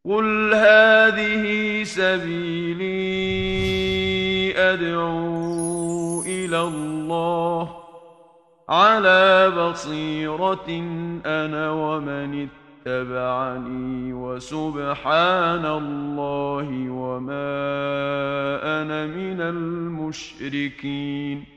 قل هذه سبيلي أدعو إلى الله على بصيرة أنا ومن اتبعني وسبحان الله وما أنا من المشركين.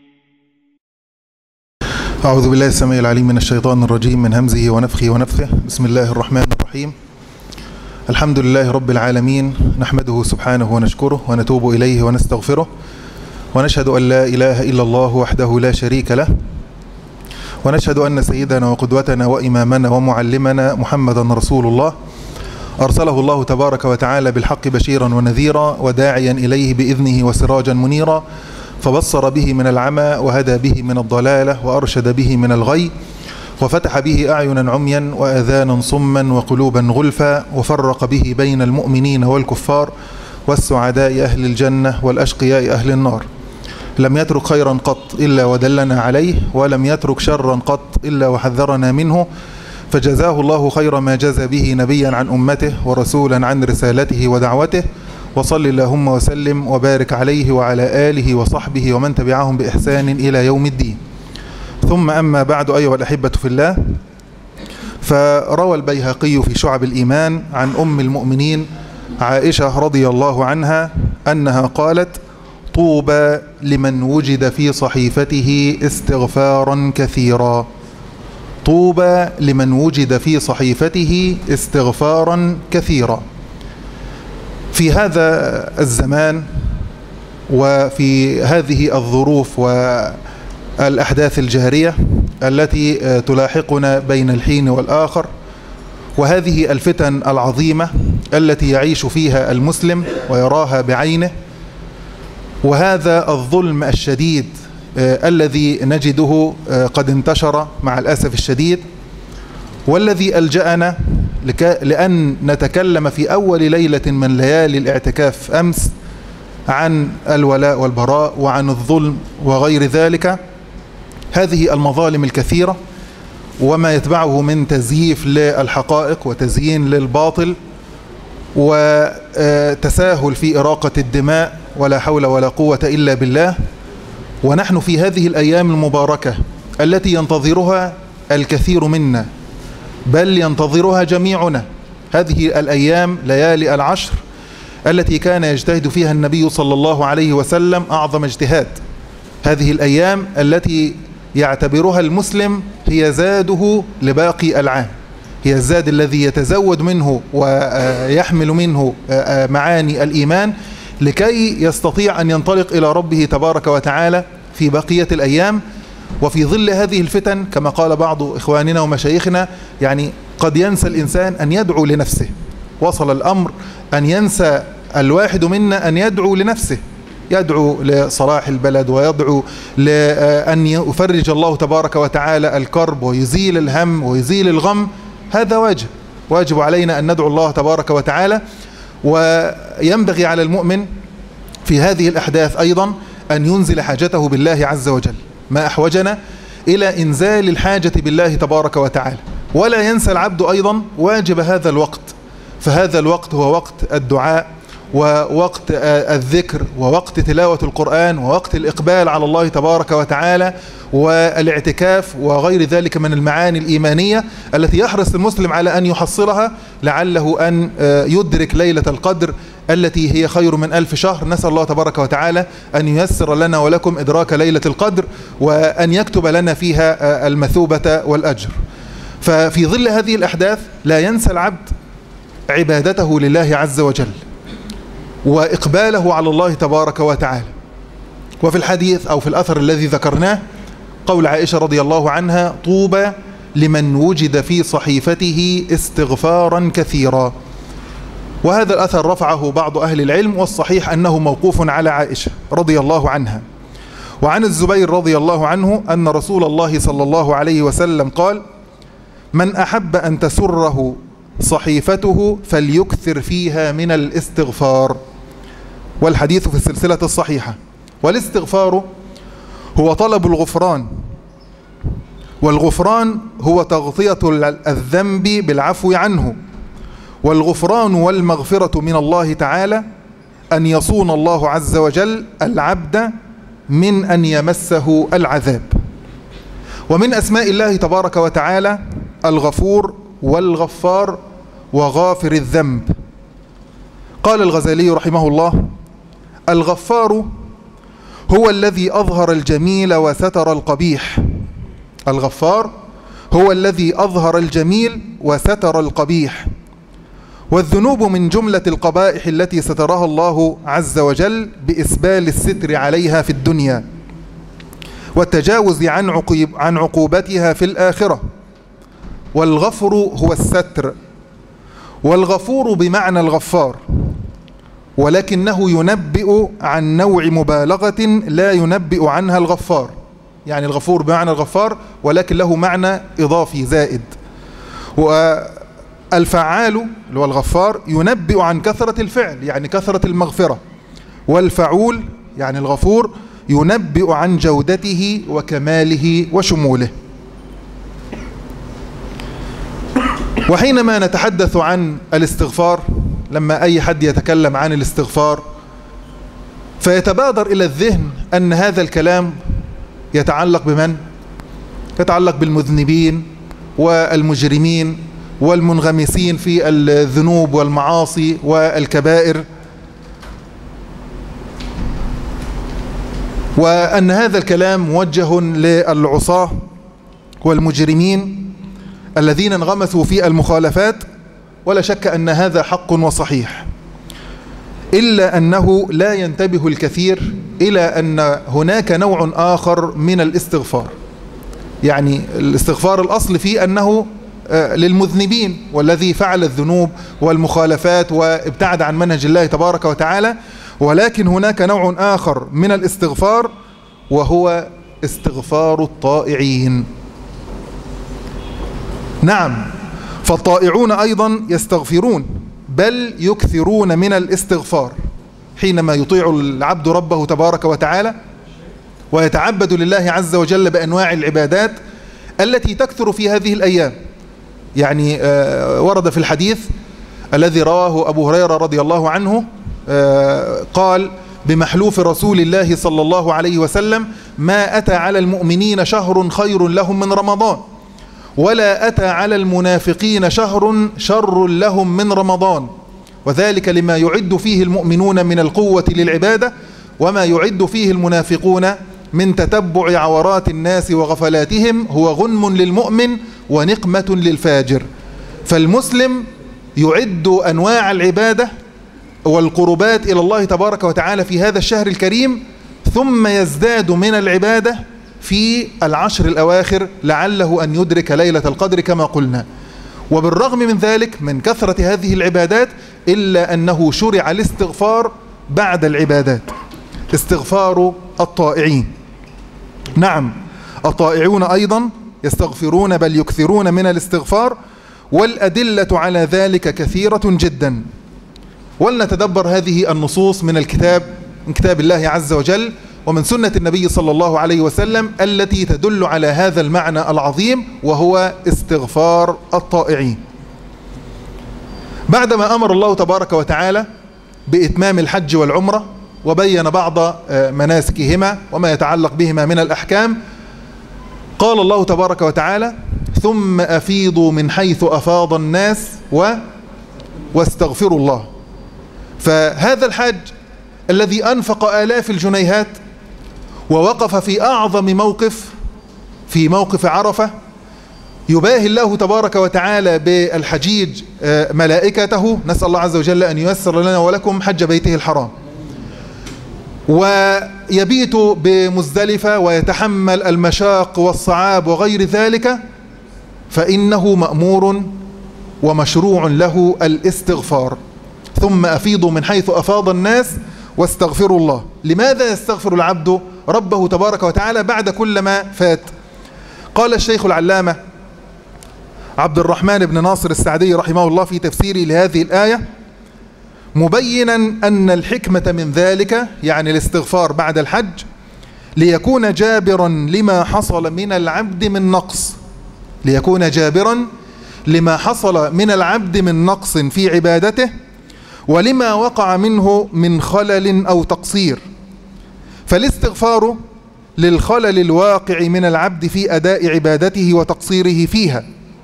أعوذ بالله السميع العليم من الشيطان الرجيم من همزه ونفخه ونفثه. بسم الله الرحمن الرحيم. الحمد لله رب العالمين، نحمده سبحانه ونشكره ونتوب إليه ونستغفره، ونشهد أن لا إله إلا الله وحده لا شريك له، ونشهد أن سيدنا وقدوتنا وإمامنا ومعلمنا محمدا رسول الله، أرسله الله تبارك وتعالى بالحق بشيرا ونذيرا وداعيا إليه بإذنه وسراجا منيرا، فبصر به من العمى وهدى به من الضلالة وأرشد به من الغي، وفتح به أعينا عميا وآذانا صما وقلوبا غلفا، وفرق به بين المؤمنين والكفار والسعداء أهل الجنة والأشقياء أهل النار. لم يترك خيرا قط إلا ودلنا عليه، ولم يترك شرا قط إلا وحذرنا منه، فجزاه الله خير ما جزى به نبيا عن أمته ورسولا عن رسالته ودعوته. وصل اللهم وسلم وبارك عليه وعلى آله وصحبه ومن تبعهم بإحسان إلى يوم الدين. ثم أما بعد، أيها الأحبة في الله، فروى البيهقي في شعب الإيمان عن أم المؤمنين عائشة رضي الله عنها أنها قالت: طوبى لمن وجد في صحيفته استغفارا كثيرا. طوبى لمن وجد في صحيفته استغفارا كثيرا. في هذا الزمان وفي هذه الظروف والأحداث الجارية التي تلاحقنا بين الحين والآخر، وهذه الفتن العظيمة التي يعيش فيها المسلم ويراها بعينه، وهذا الظلم الشديد الذي نجده قد انتشر مع الأسف الشديد، والذي ألجأنا لأن نتكلم في أول ليلة من ليالي الاعتكاف أمس عن الولاء والبراء وعن الظلم وغير ذلك، هذه المظالم الكثيرة وما يتبعه من تزييف للحقائق وتزيين للباطل وتساهل في إراقة الدماء ولا حول ولا قوة إلا بالله. ونحن في هذه الأيام المباركة التي ينتظرها الكثير منا، بل ينتظرها جميعنا، هذه الأيام ليالي العشر التي كان يجتهد فيها النبي صلى الله عليه وسلم أعظم اجتهاد، هذه الأيام التي يعتبرها المسلم هي زاده لباقي العام، هي الزاد الذي يتزود منه ويحمل منه معاني الإيمان لكي يستطيع أن ينطلق إلى ربه تبارك وتعالى في بقية الأيام. وفي ظل هذه الفتن كما قال بعض إخواننا ومشايخنا، يعني قد ينسى الإنسان أن يدعو لنفسه، وصل الأمر أن ينسى الواحد منا أن يدعو لنفسه، يدعو لصلاح البلد ويدعو لأن يفرج الله تبارك وتعالى الكرب ويزيل الهم ويزيل الغم. هذا واجب علينا أن ندعو الله تبارك وتعالى. وينبغي على المؤمن في هذه الأحداث أيضا أن ينزل حاجته بالله عز وجل، ما أحوجنا إلى إنزال الحاجة بالله تبارك وتعالى، ولا ينسى العبد أيضا واجب هذا الوقت، فهذا الوقت هو وقت الدعاء ووقت الذكر ووقت تلاوة القرآن ووقت الإقبال على الله تبارك وتعالى والاعتكاف وغير ذلك من المعاني الإيمانية التي يحرص المسلم على أن يحصلها، لعله أن يدرك ليلة القدر التي هي خير من 1000 شهر. نسأل الله تبارك وتعالى أن ييسر لنا ولكم إدراك ليلة القدر وأن يكتب لنا فيها المثوبة والأجر. ففي ظل هذه الأحداث لا ينسى العبد عبادته لله عز وجل وإقباله على الله تبارك وتعالى. وفي الحديث أو في الأثر الذي ذكرناه قول عائشة رضي الله عنها: طوبى لمن وجد في صحيفته استغفارا كثيرا. وهذا الأثر رفعه بعض أهل العلم، والصحيح أنه موقوف على عائشة رضي الله عنها. وعن الزبير رضي الله عنه أن رسول الله صلى الله عليه وسلم قال: من أحب أن تسره صحيفته فليكثر فيها من الاستغفار. والحديث في السلسلة الصحيحة. والاستغفار هو طلب الغفران، والغفران هو تغطية الذنب بالعفو عنه، والغفران والمغفرة من الله تعالى أن يصون الله عز وجل العبد من أن يمسه العذاب. ومن أسماء الله تبارك وتعالى الغفور والغفار وغافر الذنب. قال الغزالي رحمه الله: الغفار هو الذي أظهر الجميل وستر القبيح. الغفار هو الذي أظهر الجميل وستر القبيح. والذنوب من جملة القبائح التي سترها الله عز وجل بإسبال الستر عليها في الدنيا والتجاوز عن عقوبتها في الآخرة. والغفر هو الستر، والغفور بمعنى الغفار، ولكنه ينبئ عن نوع مبالغة لا ينبئ عنها الغفار. يعني الغفور بمعنى الغفار ولكن له معنى إضافي زائد. والفعال اللي هو الغفار ينبئ عن كثرة الفعل، يعني كثرة المغفرة. والفعول يعني الغفور ينبئ عن جودته وكماله وشموله. وحينما نتحدث عن الاستغفار، لما أي حد يتكلم عن الاستغفار فيتبادر إلى الذهن أن هذا الكلام يتعلق بمن؟ يتعلق بالمذنبين والمجرمين والمنغمسين في الذنوب والمعاصي والكبائر، وأن هذا الكلام موجه للعصاة والمجرمين الذين انغمسوا في المخالفات. ولا شك أن هذا حق وصحيح، إلا أنه لا ينتبه الكثير إلى أن هناك نوع آخر من الاستغفار. يعني الاستغفار الأصل فيه أنه للمذنبين والذي فعل الذنوب والمخالفات وابتعد عن منهج الله تبارك وتعالى، ولكن هناك نوع آخر من الاستغفار وهو استغفار الطائعين. نعم، فالطائعون أيضا يستغفرون، بل يكثرون من الاستغفار حينما يطيع العبد ربه تبارك وتعالى ويتعبد لله عز وجل بأنواع العبادات التي تكثر في هذه الأيام. يعني ورد في الحديث الذي رواه أبو هريرة رضي الله عنه قال: بمحلوف رسول الله صلى الله عليه وسلم: ما أتى على المؤمنين شهر خير لهم من رمضان، ولا أتى على المنافقين شهر شر لهم من رمضان، وذلك لما يعد فيه المؤمنون من القوة للعبادة، وما يعد فيه المنافقون من تتبع عورات الناس وغفلاتهم هو غنم للمؤمن ونقمة للفاجر. فالمسلم يعد أنواع العبادة والقربات إلى الله تبارك وتعالى في هذا الشهر الكريم، ثم يزداد من العبادة في العشر الأواخر لعله أن يدرك ليلة القدر كما قلنا. وبالرغم من ذلك من كثرة هذه العبادات إلا أنه شرع الاستغفار بعد العبادات، استغفار الطائعين. نعم، الطائعون أيضا يستغفرون بل يكثرون من الاستغفار، والأدلة على ذلك كثيرة جدا. ولنتدبر هذه النصوص من كتاب الله عز وجل ومن سنة النبي صلى الله عليه وسلم التي تدل على هذا المعنى العظيم وهو استغفار الطائعين. بعدما أمر الله تبارك وتعالى بإتمام الحج والعمرة وبين بعض مناسكهما وما يتعلق بهما من الأحكام، قال الله تبارك وتعالى: ثم أفيضوا من حيث أفاض الناس واستغفروا الله. فهذا الحاج الذي أنفق آلاف الجنيهات ووقف في أعظم موقف، في موقف عرفة، يباهي الله تبارك وتعالى بالحجيج ملائكته، نسأل الله عز وجل أن ييسر لنا ولكم حج بيته الحرام، ويبيت بمزدلفة ويتحمل المشاق والصعاب وغير ذلك، فإنه مأمور ومشروع له الاستغفار. ثم أفيضوا من حيث أفاض الناس واستغفروا الله. لماذا يستغفر العبد ربه تبارك وتعالى بعد كل ما فات؟ قال الشيخ العلامة عبد الرحمن بن ناصر السعدي رحمه الله في تفسيره لهذه الآية مبينا أن الحكمة من ذلك، يعني الاستغفار بعد الحج، ليكون جابرا لما حصل من العبد من نقص، ليكون جابرا لما حصل من العبد من نقص في عبادته ولما وقع منه من خلل أو تقصير، فالاستغفار للخلل الواقع من العبد في أداء عبادته وتقصيره فيها.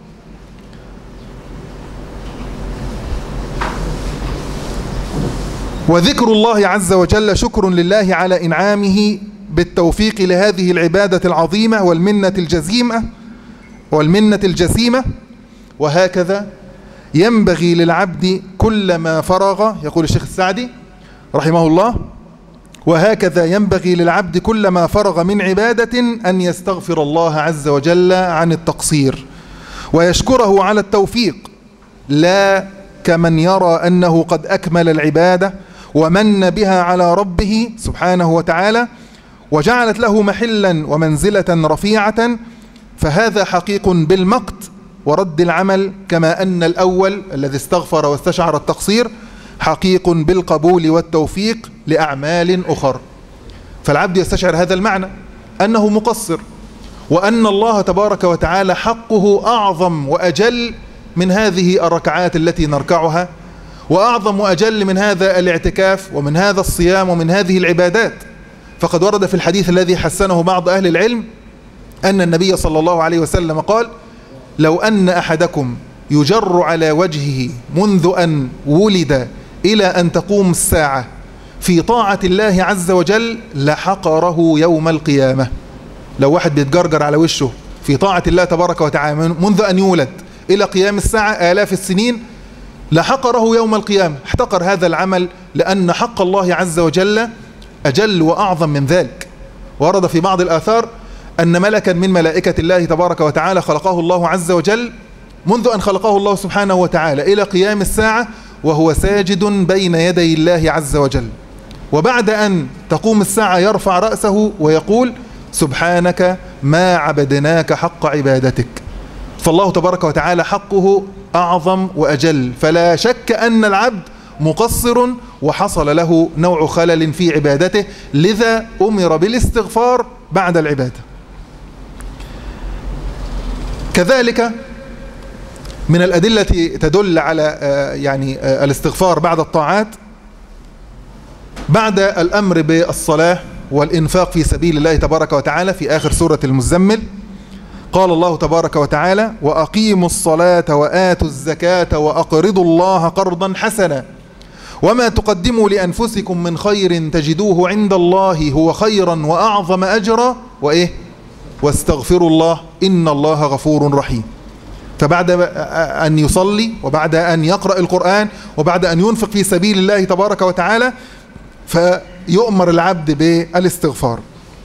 وذكر الله عز وجل شكر لله على إنعامه بالتوفيق لهذه العبادة العظيمة والمنة الجسيمة. وهكذا ينبغي للعبد كلما فرغ، يقول الشيخ السعدي رحمه الله، وهكذا ينبغي للعبد كلما فرغ من عبادة أن يستغفر الله عز وجل عن التقصير ويشكره على التوفيق، لا كمن يرى أنه قد أكمل العبادة ومن بها على ربه سبحانه وتعالى وجعلت له محلا ومنزلة رفيعة، فهذا حقيق بالمقت ورد العمل، كما أن الأول الذي استغفر واستشعر التقصير حقيق بالقبول والتوفيق لأعمال أخر. فالعبد يستشعر هذا المعنى أنه مقصر، وأن الله تبارك وتعالى حقه أعظم وأجل من هذه الركعات التي نركعها، وأعظم وأجل من هذا الاعتكاف ومن هذا الصيام ومن هذه العبادات. فقد ورد في الحديث الذي حسنه بعض أهل العلم أن النبي صلى الله عليه وسلم قال: لو أن أحدكم يجر على وجهه منذ أن ولد إلى أن تقوم الساعة في طاعة الله عز وجل لحقره يوم القيامة. لو واحد بيتجرجر على وشه في طاعة الله تبارك وتعالى منذ أن يولد إلى قيام الساعة آلاف السنين لحقره يوم القيامة، احتقر هذا العمل، لأن حق الله عز وجل أجل وأعظم من ذلك. ورد في بعض الآثار أن ملكا من ملائكة الله تبارك وتعالى خلقه الله عز وجل منذ أن خلقه الله سبحانه وتعالى إلى قيام الساعة وهو ساجد بين يدي الله عز وجل، وبعد أن تقوم الساعة يرفع رأسه ويقول: سبحانك ما عبدناك حق عبادتك. فالله تبارك وتعالى حقه أعظم وأجل، فلا شك أن العبد مقصر وحصل له نوع خلل في عبادته، لذا أمر بالاستغفار بعد العبادة. كذلك من الأدلة تدل على الاستغفار بعد الطاعات، بعد الأمر بالصلاة والإنفاق في سبيل الله تبارك وتعالى في آخر سورة المزمل، قال الله تبارك وتعالى: وأقيموا الصلاة وآتوا الزكاة وأقرضوا الله قرضا حسنا وما تقدموا لأنفسكم من خير تجدوه عند الله هو خيرا وأعظم أجرا واستغفروا الله إن الله غفور رحيم. فبعد أن يصلي وبعد أن يقرأ القرآن وبعد أن ينفق في سبيل الله تبارك وتعالى فيؤمر العبد بالاستغفار.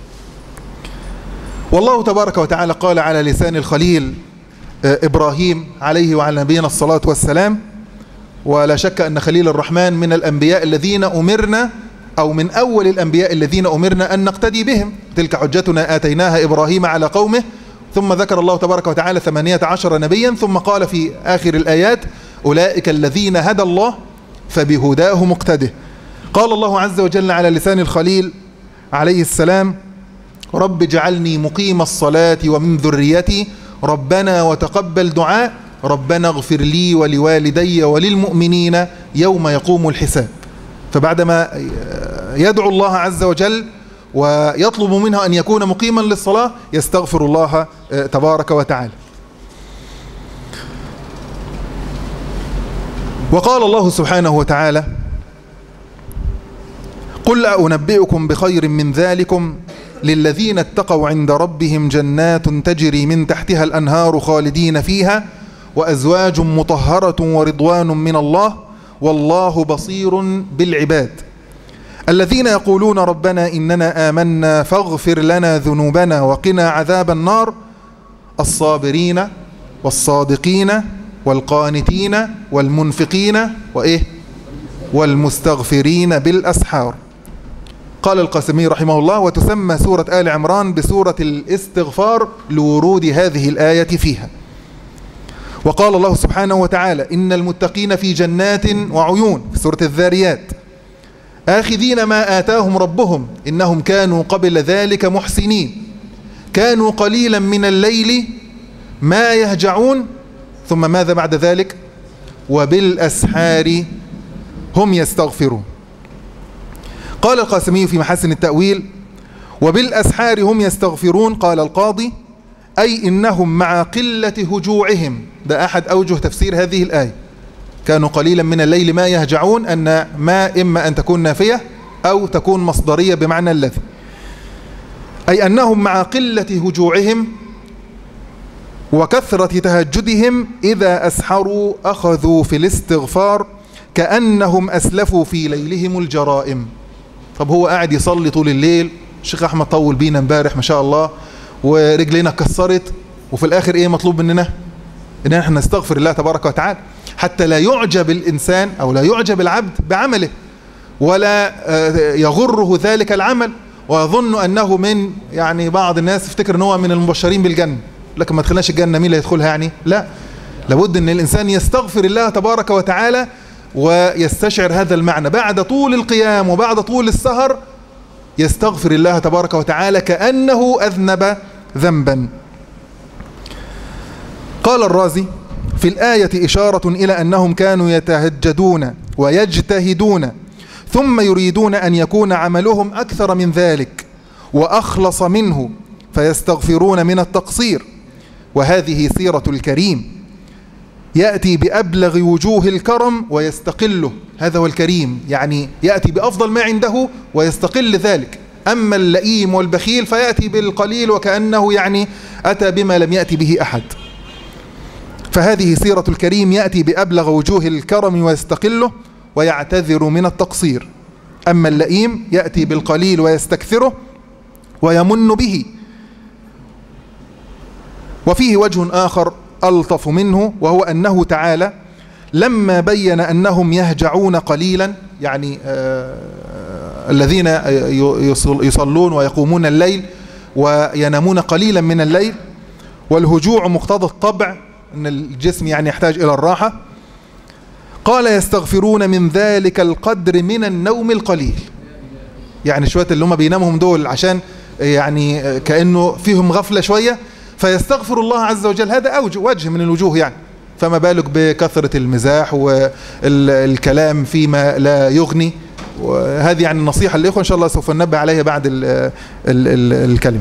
والله تبارك وتعالى قال على لسان الخليل إبراهيم عليه وعلى نبينا الصلاة والسلام، ولا شك أن خليل الرحمن من الأنبياء الذين أمرنا، أو من أول الأنبياء الذين أمرنا أن نقتدي بهم، تلك حجتنا آتيناها إبراهيم على قومه، ثم ذكر الله تبارك وتعالى 18 نبيا، ثم قال في آخر الآيات: أولئك الذين هدى الله فبهداه مقتده. قال الله عز وجل على لسان الخليل عليه السلام: رب اجعلني مقيم الصلاة ومن ذريتي ربنا وتقبل دعاء ربنا اغفر لي ولوالدي وللمؤمنين يوم يقوم الحساب. فبعدما يدعو الله عز وجل ويطلب منه أن يكون مقيما للصلاة يستغفر الله تبارك وتعالى. وقال الله سبحانه وتعالى: قل أنبئكم بخير من ذلكم للذين اتقوا عند ربهم جنات تجري من تحتها الأنهار خالدين فيها وأزواج مطهرة ورضوان من الله والله بصير بالعباد الذين يقولون ربنا إننا آمنا فاغفر لنا ذنوبنا وقنا عذاب النار الصابرين والصادقين والقانتين والمنفقين والمستغفرين بالأسحار. قال القاسمي رحمه الله: وتسمى سورة آل عمران بسورة الاستغفار لورود هذه الآية فيها. وقال الله سبحانه وتعالى: إن المتقين في جنات وعيون في سورة الذاريات آخذين ما آتاهم ربهم إنهم كانوا قبل ذلك محسنين كانوا قليلا من الليل ما يهجعون ثم ماذا بعد ذلك؟ وبالأسحار هم يستغفرون. قال القاسمي في محاسن التأويل: وبالأسحار هم يستغفرون. قال القاضي: أي إنهم مع قلة هجوعهم. ده أحد أوجه تفسير هذه الآية. كانوا قليلا من الليل ما يهجعون، أن ما إما أن تكون نافية أو تكون مصدرية بمعنى الذي، أي أنهم مع قلة هجوعهم وكثرة تهجدهم إذا أسحروا أخذوا في الاستغفار كأنهم أسلفوا في ليلهم الجرائم. طب هو قاعد يصلي طول الليل، الشيخ أحمد طول بينا امبارح ما شاء الله ورجلينا كسرت، وفي الآخر إيه مطلوب مننا؟ إن احنا نستغفر الله تبارك وتعالى، حتى لا يعجب الإنسان أو لا يعجب العبد بعمله ولا يغره ذلك العمل ويظن أنه من، يعني بعض الناس يفتكر أنه من المبشرين بالجنة، لكن ما دخلناش الجنة مين اللي يدخلها يعني؟ لا، لابد أن الإنسان يستغفر الله تبارك وتعالى ويستشعر هذا المعنى بعد طول القيام وبعد طول السهر، يستغفر الله تبارك وتعالى كأنه أذنب ذنبا. قال الرازي: في الآية إشارة إلى أنهم كانوا يتهجدون ويجتهدون ثم يريدون أن يكون عملهم أكثر من ذلك وأخلص منه فيستغفرون من التقصير، وهذه سيرة الكريم، يأتي بأبلغ وجوه الكرم ويستقله. هذا هو الكريم، يعني يأتي بأفضل ما عنده ويستقل ذلك. أما اللئيم والبخيل فيأتي بالقليل وكأنه يعني أتى بما لم يأتي به أحد. فهذه سيرة الكريم، يأتي بأبلغ وجوه الكرم ويستقله ويعتذر من التقصير. أما اللئيم يأتي بالقليل ويستكثره ويمن به. وفيه وجه آخر ألطف منه، وهو أنه تعالى لما بين أنهم يهجعون قليلا، يعني الذين يصلون ويقومون الليل وينامون قليلا من الليل، والهجوع مقتضى الطبع أن الجسم يعني يحتاج إلى الراحة، قال يستغفرون من ذلك القدر من النوم القليل. يعني شوية اللي هم بينامهم دول عشان يعني كأنه فيهم غفلة شوية، فيستغفر الله عز وجل. هذا وجه من الوجوه يعني، فما بالك بكثرة المزاح والكلام فيما لا يغني. وهذه يعني النصيحة للإخوة إن شاء الله سوف ننبه عليها بعد الكلمة.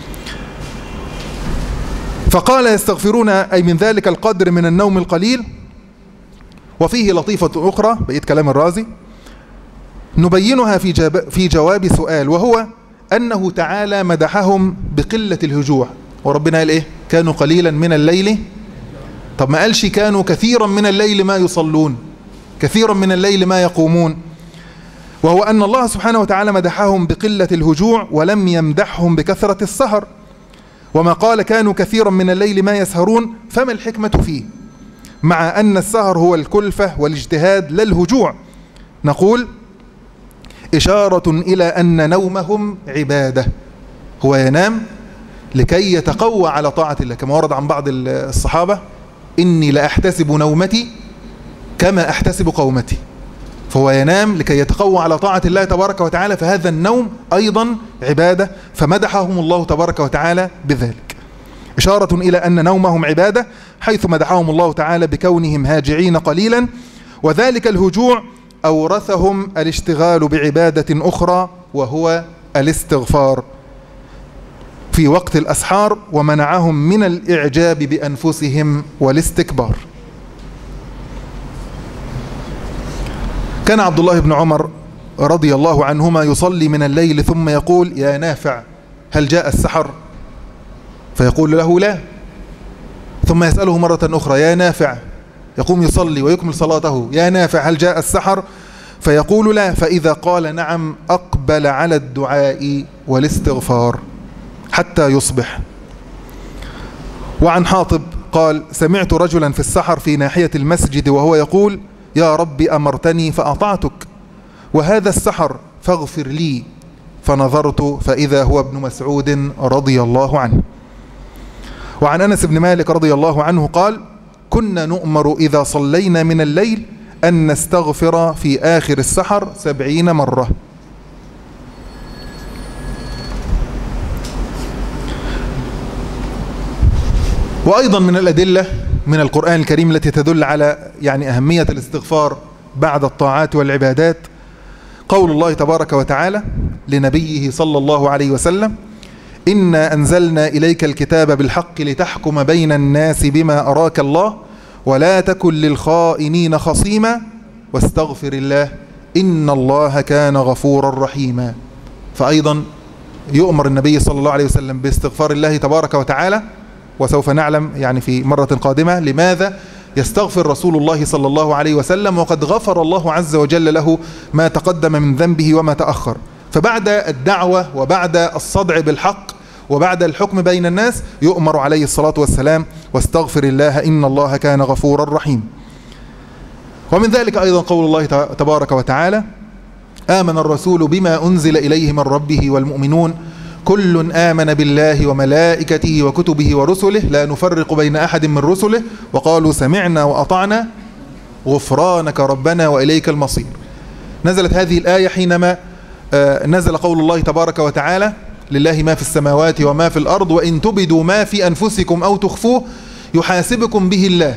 فقال يستغفرون أي من ذلك القدر من النوم القليل. وفيه لطيفة أخرى بقيت كلام الرازي نبينها في جواب سؤال، وهو أنه تعالى مدحهم بقلة الهجوع. وربنا قال إيه؟ كانوا قليلا من الليل. طب ما قالش كانوا كثيرا من الليل ما يصلون، كثيرا من الليل ما يقومون. وهو أن الله سبحانه وتعالى مدحهم بقلة الهجوع ولم يمدحهم بكثرة السهر. وما قال كانوا كثيرا من الليل ما يسهرون، فما الحكمة فيه؟ مع أن السهر هو الكلفة والاجتهاد لا الهجوع. نقول إشارة إلى أن نومهم عبادة، هو ينام لكي يتقوى على طاعة الله، كما ورد عن بعض الصحابة: إني لأحتسب نومتي كما أحتسب قومتي. فهو ينام لكي يتقوى على طاعة الله تبارك وتعالى، فهذا النوم أيضا عبادة، فمدحهم الله تبارك وتعالى بذلك. إشارة إلى أن نومهم عبادة، حيث مدحهم الله تعالى بكونهم هاجعين قليلا، وذلك الهجوع أورثهم الاشتغال بعبادة أخرى وهو الاستغفار في وقت الأسحار، ومنعهم من الإعجاب بأنفسهم والاستكبار. كان عبد الله بن عمر رضي الله عنهما يصلي من الليل ثم يقول: يا نافع هل جاء السحر؟ فيقول له لا. ثم يسأله مرة أخرى: يا نافع، يقوم يصلي ويكمل صلاته: يا نافع هل جاء السحر؟ فيقول لا. فإذا قال نعم أقبل على الدعاء والاستغفار حتى يصبح. وعن حاطب قال: سمعت رجلا في السحر في ناحية المسجد وهو يقول: يا رب أمرتني فأطعتك، وهذا السحر فاغفر لي. فنظرت فإذا هو ابن مسعود رضي الله عنه. وعن أنس بن مالك رضي الله عنه قال: كنا نؤمر إذا صلينا من الليل أن نستغفر في آخر السحر 70 مرة. وأيضا من الأدلة من القرآن الكريم التي تدل على يعني أهمية الاستغفار بعد الطاعات والعبادات قول الله تبارك وتعالى لنبيه صلى الله عليه وسلم: إنا أنزلنا إليك الكتاب بالحق لتحكم بين الناس بما أراك الله ولا تكن للخائنين خصيما واستغفر الله إن الله كان غفورا رحيما. فأيضا يؤمر النبي صلى الله عليه وسلم باستغفار الله تبارك وتعالى، وسوف نعلم يعني في مرة قادمة لماذا يستغفر رسول الله صلى الله عليه وسلم وقد غفر الله عز وجل له ما تقدم من ذنبه وما تأخر. فبعد الدعوة وبعد الصدع بالحق وبعد الحكم بين الناس يؤمر عليه الصلاة والسلام: واستغفر الله إن الله كان غفورا رحيما. ومن ذلك أيضا قول الله تبارك وتعالى: آمن الرسول بما أنزل إليه من ربه والمؤمنون كل آمن بالله وملائكته وكتبه ورسله لا نفرق بين أحد من رسله وقالوا سمعنا وأطعنا غفرانك ربنا وإليك المصير. نزلت هذه الآية حينما نزل قول الله تبارك وتعالى: لله ما في السماوات وما في الأرض وإن تبدوا ما في أنفسكم أو تخفوه يحاسبكم به الله.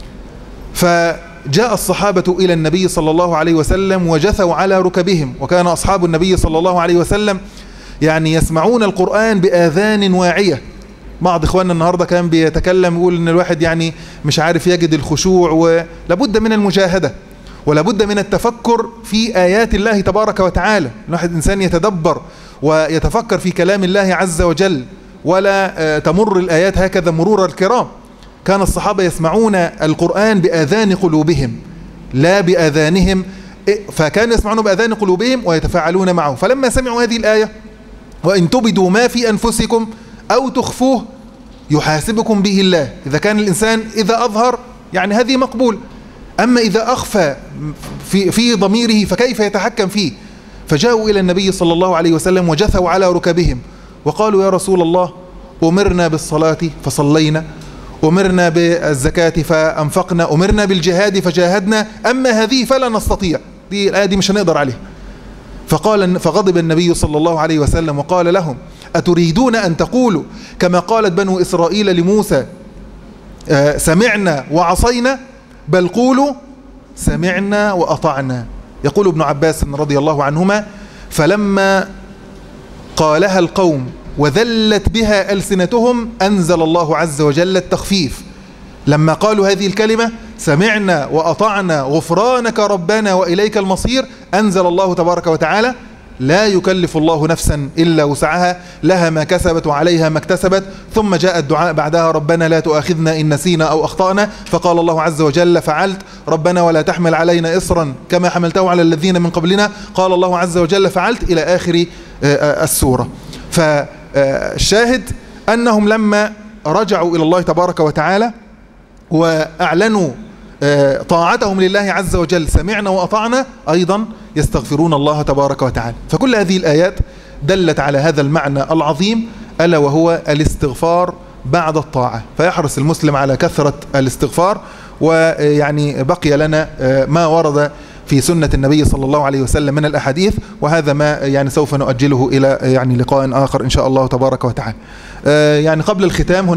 فجاء الصحابة إلى النبي صلى الله عليه وسلم وجثوا على ركبهم، وكان أصحاب النبي صلى الله عليه وسلم يعني يسمعون القرآن بآذان واعية. بعض إخواننا النهاردة كان بيتكلم يقول إن الواحد يعني مش عارف يجد الخشوع، ولابد من المجاهدة ولابد من التفكر في آيات الله تبارك وتعالى. الواحد إنسان يتدبر ويتفكر في كلام الله عز وجل، ولا تمر الآيات هكذا مرور الكرام. كان الصحابة يسمعون القرآن بآذان قلوبهم لا بآذانهم، فكانوا يسمعون بآذان قلوبهم ويتفاعلون معه. فلما سمعوا هذه الآية: وإن تبدوا ما في أنفسكم أو تخفوه يحاسبكم به الله. إذا كان الإنسان إذا أظهر يعني هذه مقبول، أما إذا أخفى في ضميره فكيف يتحكم فيه؟ فجاءوا إلى النبي صلى الله عليه وسلم وجثوا على ركبهم وقالوا: يا رسول الله أمرنا بالصلاة فصلينا، أمرنا بالزكاة فأنفقنا، أمرنا بالجهاد فجاهدنا، أما هذه فلا نستطيع، دي الآية دي مش هنقدر عليها. فغضب النبي صلى الله عليه وسلم وقال لهم: أتريدون أن تقولوا كما قالت بنو إسرائيل لموسى سمعنا وعصينا؟ بل قولوا سمعنا وأطعنا. يقول ابن عباس رضي الله عنهما: فلما قالها القوم وذلت بها ألسنتهم أنزل الله عز وجل التخفيف. لما قالوا هذه الكلمة سمعنا وأطعنا غفرانك ربنا وإليك المصير أنزل الله تبارك وتعالى: لا يكلف الله نفسا إلا وسعها لها ما كسبت وعليها ما اكتسبت. ثم جاء الدعاء بعدها: ربنا لا تؤاخذنا إن نسينا أو أخطأنا. فقال الله عز وجل: فعلت. ربنا ولا تحمل علينا إصرا كما حملته على الذين من قبلنا. قال الله عز وجل: فعلت، إلى آخر السورة. فالشاهد أنهم لما رجعوا إلى الله تبارك وتعالى وأعلنوا طاعتهم لله عز وجل سمعنا وأطعنا، أيضا يستغفرون الله تبارك وتعالى. فكل هذه الآيات دلت على هذا المعنى العظيم، ألا وهو الاستغفار بعد الطاعة. فيحرص المسلم على كثرة الاستغفار. ويعني بقي لنا ما ورد في سنة النبي صلى الله عليه وسلم من الأحاديث، وهذا ما يعني سوف نؤجله إلى يعني لقاء آخر إن شاء الله تبارك وتعالى. يعني قبل الختام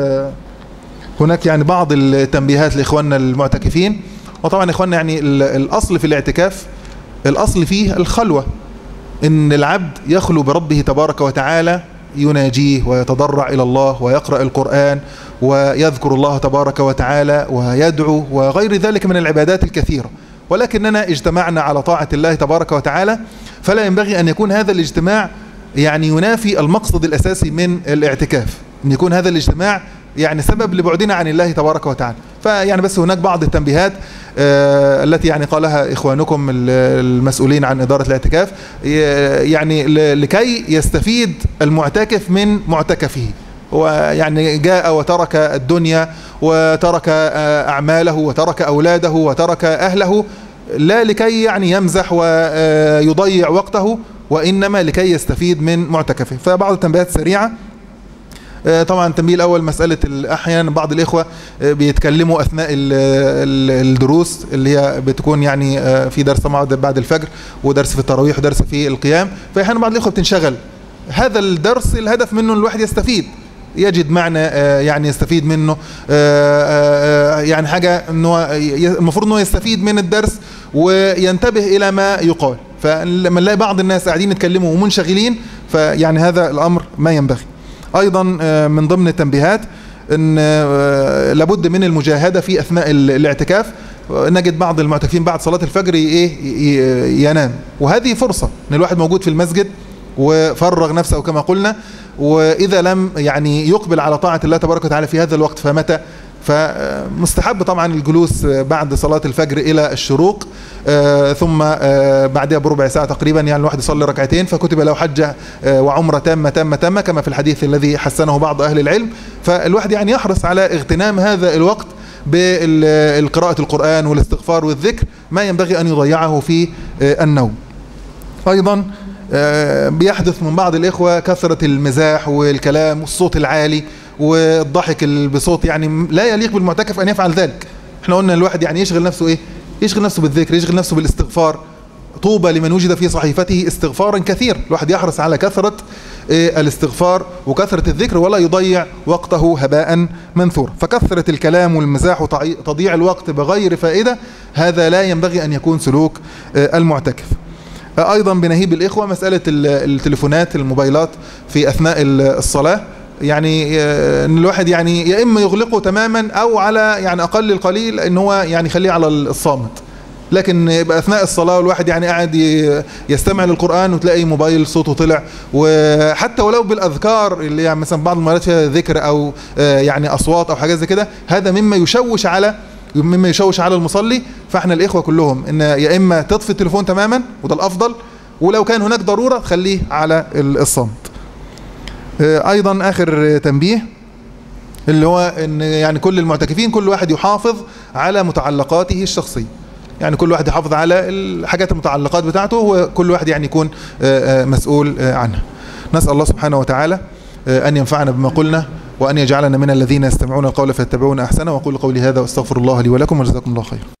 هناك يعني بعض التنبيهات لإخواننا المعتكفين. وطبعا إخواننا يعني الأصل في الاعتكاف، الأصل فيه الخلوة، إن العبد يخلو بربه تبارك وتعالى، يناجيه ويتضرع إلى الله ويقرأ القرآن ويذكر الله تبارك وتعالى ويدعو وغير ذلك من العبادات الكثيرة. ولكننا اجتمعنا على طاعة الله تبارك وتعالى، فلا ينبغي أن يكون هذا الاجتماع يعني ينافي المقصد الأساسي من الاعتكاف، أن يكون هذا الاجتماع يعني سبب لبعدنا عن الله تبارك وتعالى. فيعني بس هناك بعض التنبيهات التي يعني قالها إخوانكم المسؤولين عن إدارة الاعتكاف، يعني لكي يستفيد المعتكف من معتكفه. ويعني جاء وترك الدنيا وترك أعماله وترك أولاده وترك أهله، لا لكي يعني يمزح ويضيع وقته، وإنما لكي يستفيد من معتكفه. فبعض التنبيهات سريعة. طبعا التنبيه الأول مسألة أحيانا بعض الإخوة بيتكلموا أثناء الدروس اللي هي بتكون يعني في درس بعد الفجر ودرس في التراويح ودرس في القيام، فأحيانا بعض الإخوة بتنشغل. هذا الدرس الهدف منه الواحد يستفيد، يجد معنى يعني يستفيد منه، يعني حاجة انه المفروض انه يستفيد من الدرس وينتبه الى ما يقال. فلما نلاقي بعض الناس قاعدين يتكلموا ومنشغلين فيعني هذا الامر ما ينبغي. ايضا من ضمن التنبيهات ان لابد من المجاهدة في اثناء الاعتكاف. نجد بعض المعتكفين بعد صلاة الفجر ينام، وهذه فرصة ان الواحد موجود في المسجد وفرغ نفسه كما قلنا، واذا لم يعني يقبل على طاعة الله تبارك وتعالى في هذا الوقت فمتى؟ فمستحب طبعا الجلوس بعد صلاة الفجر الى الشروق، ثم بعدها بربع ساعة تقريبا يعني الواحد يصلي ركعتين فكتب له حجة وعمرة تامة كما في الحديث الذي حسنه بعض اهل العلم. فالواحد يعني يحرص على اغتنام هذا الوقت بالقراءة القرآن والاستغفار والذكر، ما ينبغي أن يضيعه في النوم. أيضا بيحدث من بعض الإخوة كثرة المزاح والكلام والصوت العالي والضحك بصوت يعني لا يليق بالمعتكف أن يفعل ذلك. احنا قلنا الواحد يعني يشغل نفسه يشغل نفسه بالذكر، يشغل نفسه بالاستغفار. طوبى لمن وجد في صحيفته استغفارا كثير. الواحد يحرص على كثرة الاستغفار وكثرة الذكر ولا يضيع وقته هباء منثورا. فكثرة الكلام والمزاح وتضييع الوقت بغير فائدة هذا لا ينبغي أن يكون سلوك المعتكف. أيضا بنهيب الإخوة مسألة التليفونات الموبايلات في أثناء الصلاة، يعني ان الواحد يعني يا إما يغلقه تماما أو على يعني أقل القليل ان هو يعني يخليه على الصامت. لكن يبقى اثناء الصلاه الواحد يعني قاعد يستمع للقران وتلاقي موبايل صوته طلع، وحتى ولو بالاذكار اللي يعني مثلا بعض المرات فيها ذكر او يعني اصوات او حاجات زي كده، هذا مما يشوش على المصلي. فاحنا الاخوه كلهم ان يا اما تطفي التليفون تماما وده الافضل، ولو كان هناك ضروره تخليه على الصمت. ايضا اخر تنبيه اللي هو ان يعني كل المعتكفين كل واحد يحافظ على متعلقاته الشخصيه، يعني كل واحد يحافظ على الحاجات المتعلقات بتاعته وكل واحد يعني يكون مسؤول عنها. نسأل الله سبحانه وتعالى أن ينفعنا بما قلنا وأن يجعلنا من الذين يستمعون القول فيتبعون أحسنه. وأقول قولي هذا واستغفر الله لي ولكم وجزاكم الله خير.